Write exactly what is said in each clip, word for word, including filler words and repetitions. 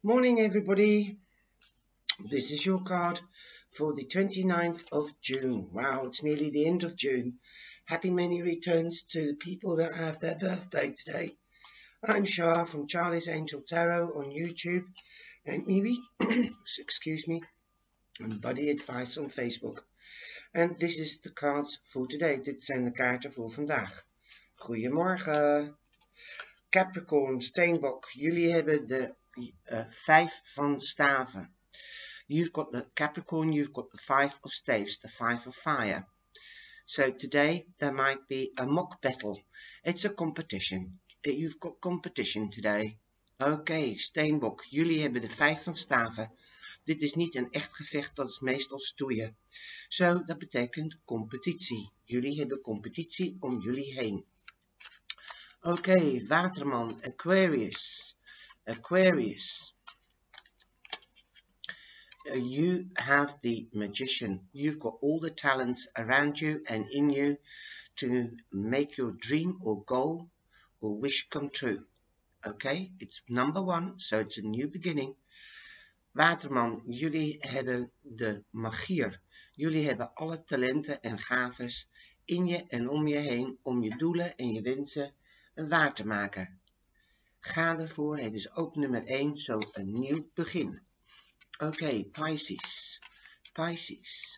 Morning everybody, this is your card for the twenty-ninth of June. Wow, it's nearly the end of June. Happy many returns to the people that have their birthday today. I'm Shah from Charlie's Angel Tarot on YouTube and Mimi, excuse me, and Buddy Advice on Facebook. En this is the cards voor today. Dit zijn de kaarten voor vandaag. Goedemorgen. Capricorn, Steenbok, jullie hebben de uh, vijf van de staven. You've got the Capricorn, you've got the five of staves, the five of fire. So today there might be a mock battle. It's a competition. You've got competition today. Oké, okay, Steenbok, jullie hebben de vijf van staven. Dit is niet een echt gevecht, dat is meestal stoeien. Zo, so, dat betekent competitie. Jullie hebben competitie om jullie heen. Oké, okay, Waterman, Aquarius. Aquarius. Uh, you have the Magician. You've got all the talents around you and in you to make your dream or goal or wish come true. Okay, it's number one, so it's a new beginning. Waterman, jullie hebben de magier. Jullie hebben alle talenten en gaves in je en om je heen om je doelen en je wensen waar te maken. Ga ervoor, het is ook nummer één, zo een nieuw begin. Oké, okay, Pisces. Pisces.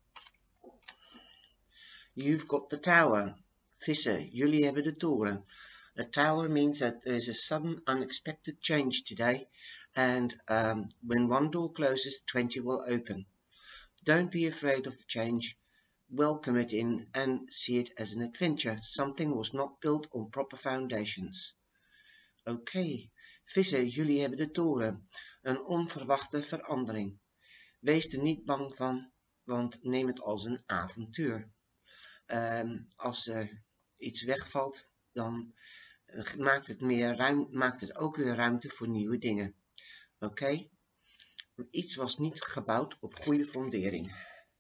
You've got the tower. Vissen, jullie hebben de toren. A tower means that there is a sudden unexpected change today. And um, when one door closes, twenty will open. Don't be afraid of the change. Welcome it in and see it as an adventure. Something was not built on proper foundations. Oké, okay. Vissen, jullie hebben de toren. Een onverwachte verandering. Wees er niet bang van, want neem het als een avontuur. Um, als er iets wegvalt, dan maakt het, meer ruim, maakt het ook weer ruimte voor nieuwe dingen. Oké? Okay? Iets was niet gebouwd op goede fondering.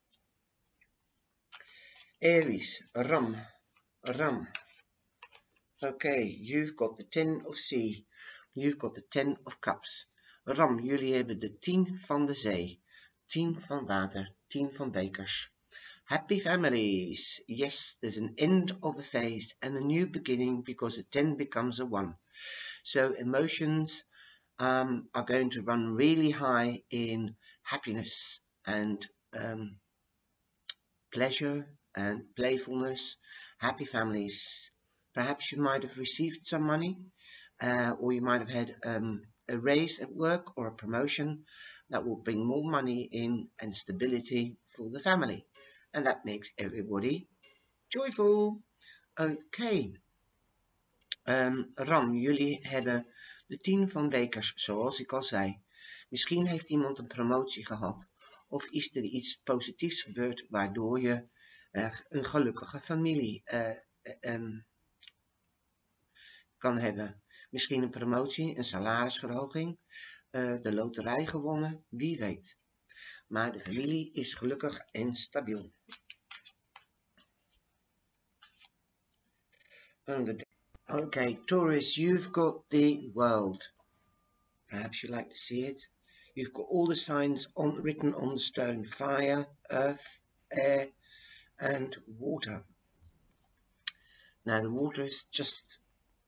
Aries, Ram, Ram. Oké, okay, you've got the ten of sea. You've got the ten of cups. Ram, jullie hebben de tien van de zee. tien van water, tien van bekers. Happy families. Yes, there's an end of a phase and a new beginning because a ten becomes a one. So emotions um, are going to run really high in happiness and um, pleasure and playfulness. Happy families. Perhaps you might have received some money uh, or you might have had um, a raise at work or a promotion that will bring more money in and stability for the family. And that makes everybody joyful. Okay. Um, Ram, jullie hebben de tien van bekers, zoals ik al zei. Misschien heeft iemand een promotie gehad. Of is er iets positiefs gebeurd waardoor je uh, een gelukkige familie uh, um, kan hebben. Misschien een promotie, een salarisverhoging, uh, de loterij gewonnen, wie weet. Maar de familie is gelukkig en stabiel. Okay, Taurus, you've got the world. Perhaps you like to see it. You've got all the signs on, written on the stone. Fire, earth, air, and water. Now the water is just,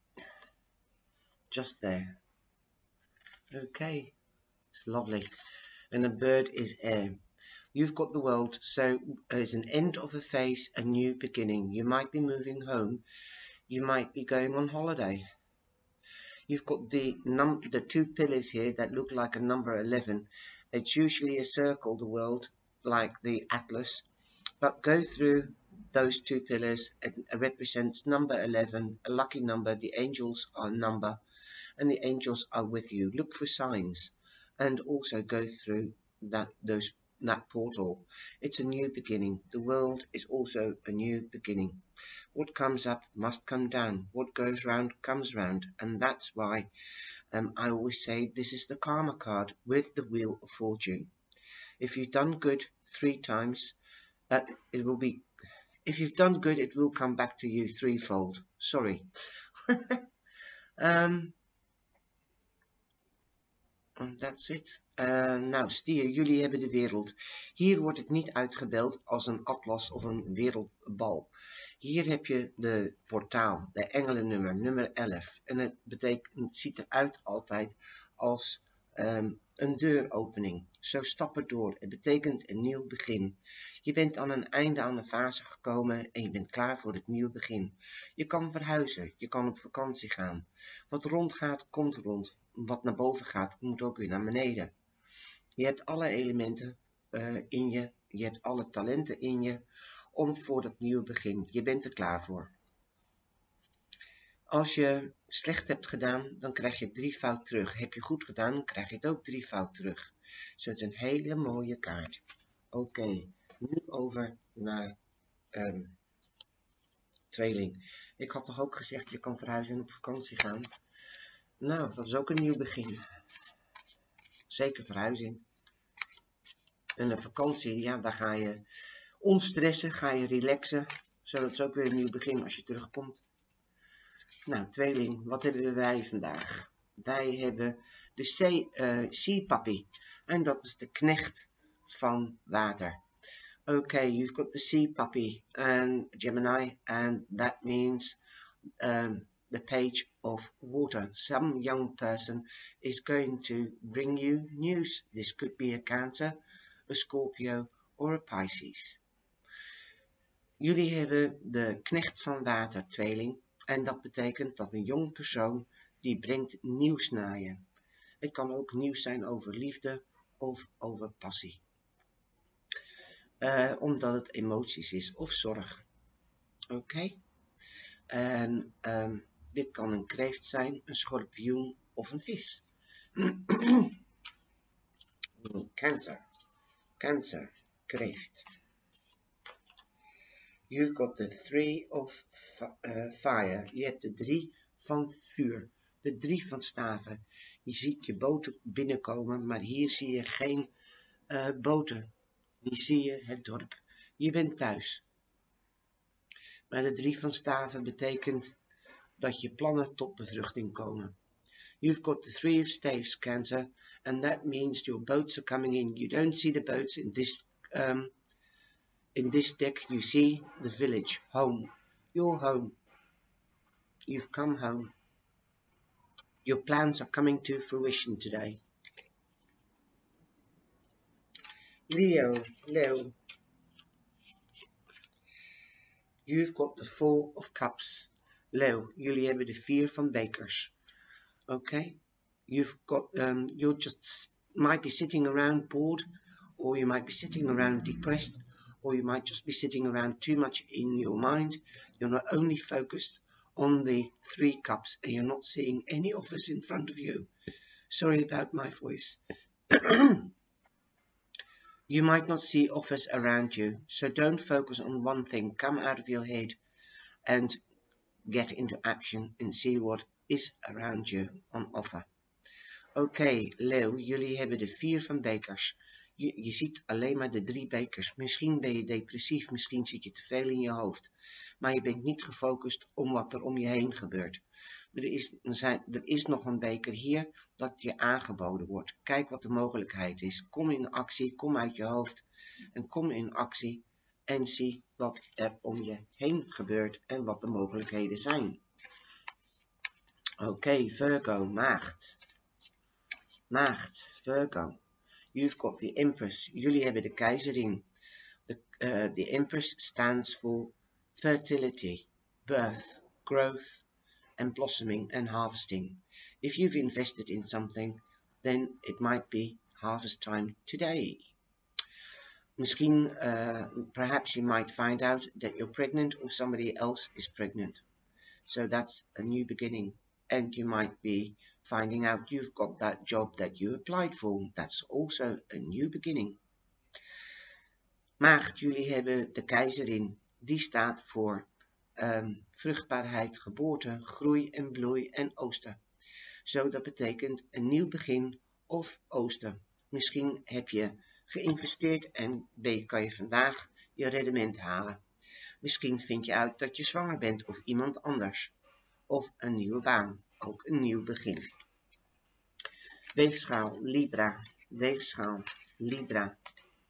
just there. Okay, it's lovely. And the bird is air. You've got the world, so there's an end of a phase, a new beginning. You might be moving home. You might be going on holiday. You've got the num the two pillars here that look like a number eleven. It's usually a circle, the world, like the atlas. But go through those two pillars. It represents number eleven, a lucky number. The angels are number, and the angels are with you. Look for signs, and also go through that those that portal. It's a new beginning. The world is also a new beginning. What comes up must come down. What goes round comes round. And that's why um, I always say this is the karma card with the wheel of fortune. If you've done good three times, uh, it will be, if you've done good, it will come back to you threefold. Sorry. um, And that's it. Uh, nou, stier, jullie hebben de wereld. Hier wordt het niet uitgebeeld als een atlas of een wereldbal. Hier heb je de portaal, de engelennummer, nummer elf. En het betekent, het ziet eruit altijd als um, een deuropening. Zo stappen door. Het betekent een nieuw begin. Je bent aan een einde aan de fase gekomen en je bent klaar voor het nieuwe begin. Je kan verhuizen, je kan op vakantie gaan. Wat rondgaat, komt rond. Wat naar boven gaat, moet ook weer naar beneden. Je hebt alle elementen uh, in je, je hebt alle talenten in je om voor dat nieuwe begin. Je bent er klaar voor. Als je slecht hebt gedaan, dan krijg je het drievoud terug. Heb je goed gedaan, dan krijg je het ook drievoud terug. Dus het is een hele mooie kaart. Oké, okay, nu over naar um, tweeling. Ik had toch ook gezegd, je kan verhuizen en op vakantie gaan. Nou, dat is ook een nieuw begin. Zeker verhuizing. En een vakantie, ja, daar ga je onstressen, ga je relaxen. Zodat het ook weer een nieuw begin als je terugkomt. Nou, tweeling, wat hebben wij vandaag? Wij hebben de Sea, uh, sea Puppy. En dat is de knecht van water. Okay, you've got the Sea Puppy and Gemini, and that means um, the page of water. Some young person is going to bring you news. This could be a Cancer, a Scorpio or a Pisces. Jullie hebben de knecht van water, tweeling. En dat betekent dat een jong persoon die brengt nieuws naar je. Het kan ook nieuws zijn over liefde of over passie. Uh, omdat het emoties is of zorg. Oké. Okay. En um, dit kan een kreeft zijn, een schorpioen of een vis. Cancer. Cancer. Kreeft. You've got the three of uh, fire. Je hebt de drie van vuur. De drie van staven. Je ziet je boten binnenkomen, maar hier zie je geen uh, boten. Hier zie je het dorp. Je bent thuis. Maar de drie van staven betekent dat je plannen tot bevruchting komen. You've got the three of staves, Cancer, and that means your boats are coming in. You don't see the boats in this um, in this deck. You see the village, home, your home. You've come home. Your plans are coming to fruition today. Leo, Leo. You've got the four of cups. Leo, jullie hebben de vier van bekers. Okay, you've got, um, you just might be sitting around bored, or you might be sitting around depressed, or you might just be sitting around too much in your mind. You're not only focused on the three cups, and you're not seeing any offers in front of you. Sorry about my voice. You might not see offers around you, so don't focus on one thing. Come out of your head and get into action and see what is around you on offer. Oké, okay, Leo, jullie hebben de vier van bekers. Je, je ziet alleen maar de drie bekers. Misschien ben je depressief, misschien zit je te veel in je hoofd. Maar je bent niet gefocust om wat er om je heen gebeurt. Er is, er, zijn, er is nog een beker hier dat je aangeboden wordt. Kijk wat de mogelijkheid is. Kom in actie, kom uit je hoofd en kom in actie en zie wat er om je heen gebeurt en wat de mogelijkheden zijn. Oké, okay, Virgo, maagd. Maagd, Virgo. You've got the Empress. Jullie hebben de keizerin. The, uh, the Empress stands for fertility, birth, growth, and blossoming and harvesting. If you've invested in something, then it might be harvest time today. Misschien, uh, perhaps you might find out that you're pregnant or somebody else is pregnant. So that's a new beginning. And you might be finding out you've got that job that you applied for. That's also a new beginning. Maagd, jullie hebben de keizerin. Die staat voor um, vruchtbaarheid, geboorte, groei en bloei en oosten. Zo, dat betekent een nieuw begin of oosten. Misschien heb je geïnvesteerd en kan je vandaag je rendement halen. Misschien vind je uit dat je zwanger bent of iemand anders. Of een nieuwe baan, ook een nieuw begin. Weegschaal, Libra. Weegschaal, Libra.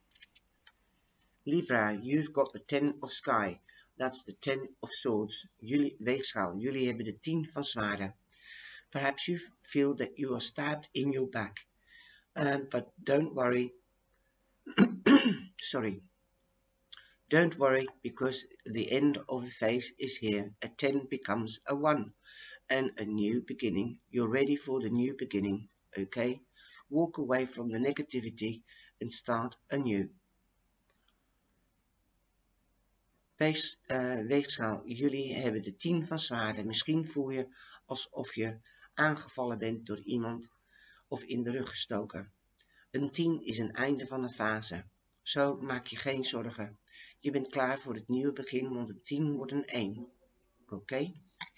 Libra, you've got the ten of sky. That's the ten of swords. Jullie, Weegschaal, jullie hebben de tien van zwaarden. Perhaps you feel that you are stabbed in your back. Um, but don't worry. Sorry. Don't worry, because the end of the phase is here. A ten becomes a one. And a new beginning. You're ready for the new beginning. Okay? Walk away from the negativity and start anew. Wees, uh, Weegschaal, jullie hebben de tien van zwaarden. Misschien voel je alsof je aangevallen bent door iemand of in de rug gestoken. Een tien is een einde van een fase. Zo maak je geen zorgen. Je bent klaar voor het nieuwe begin, want een tien wordt een één. Oké? Okay?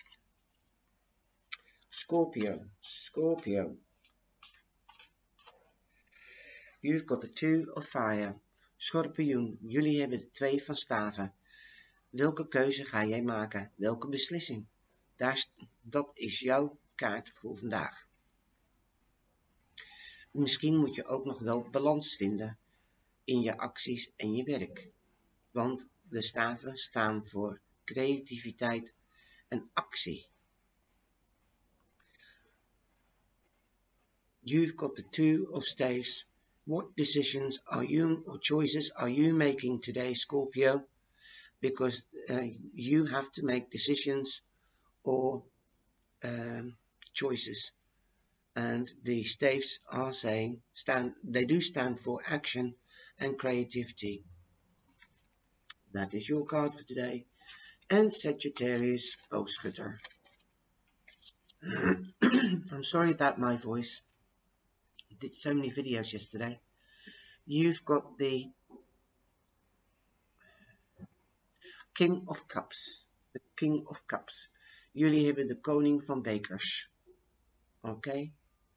Scorpio, Scorpio. You've got the two of fire. Schorpioen, jullie hebben de twee van staven. Welke keuze ga jij maken? Welke beslissing? Daar, dat is jouw kaart voor vandaag. Misschien moet je ook nog wel balans vinden in je acties en je werk. Want de staven staan voor creativiteit en actie. You've got the two of staves. What decisions are you or choices are you making today, Scorpio? Because uh, you have to make decisions or um, choices. And the staves are saying stand. They do stand for action and creativity. That is your card for today. And Sagittarius, boogschutter. I'm sorry about my voice. I did so many videos yesterday. You've got the King of Cups. The King of Cups. Jullie hebben de koning van bekers. Okay?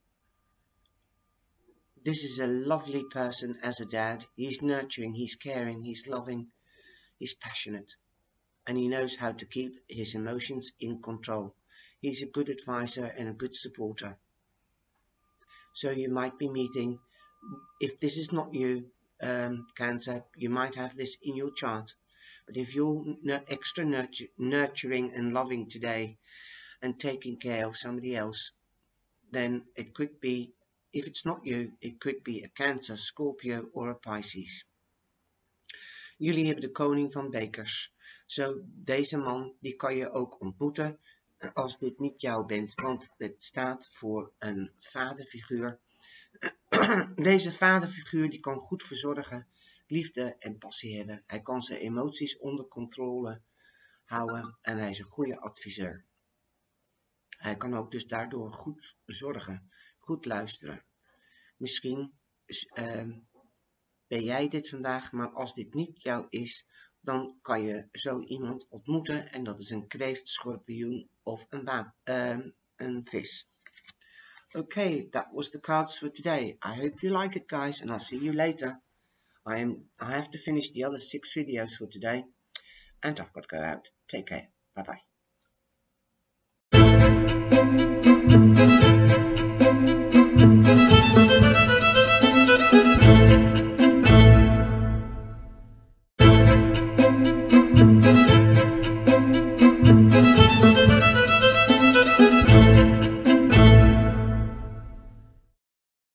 This is a lovely person as a dad. He's nurturing, he's caring, he's loving, he's passionate. And he knows how to keep his emotions in control. He's a good advisor and a good supporter. So you might be meeting, if this is not you, um, Cancer, you might have this in your chart. But if you're extra nurture, nurturing and loving today and taking care of somebody else, then it could be, if it's not you, it could be a Cancer, Scorpio or a Pisces. Jullie hebben de koning van bekers. Zo, deze man, die kan je ook ontmoeten als dit niet jou bent, want het staat voor een vaderfiguur. Deze vaderfiguur die kan goed verzorgen, liefde en passie hebben. Hij kan zijn emoties onder controle houden en hij is een goede adviseur. Hij kan ook dus daardoor goed zorgen, goed luisteren. Misschien uh, ben jij dit vandaag, maar als dit niet jou is, dan kan je zo iemand ontmoeten en dat is een kreeft, schorpioen of een, uh, een vis. Okay, that was the cards for today. I hope you like it, guys, and I'll see you later. I am I have to finish the other six videos for today, and I've got to go out. Take care. Bye bye.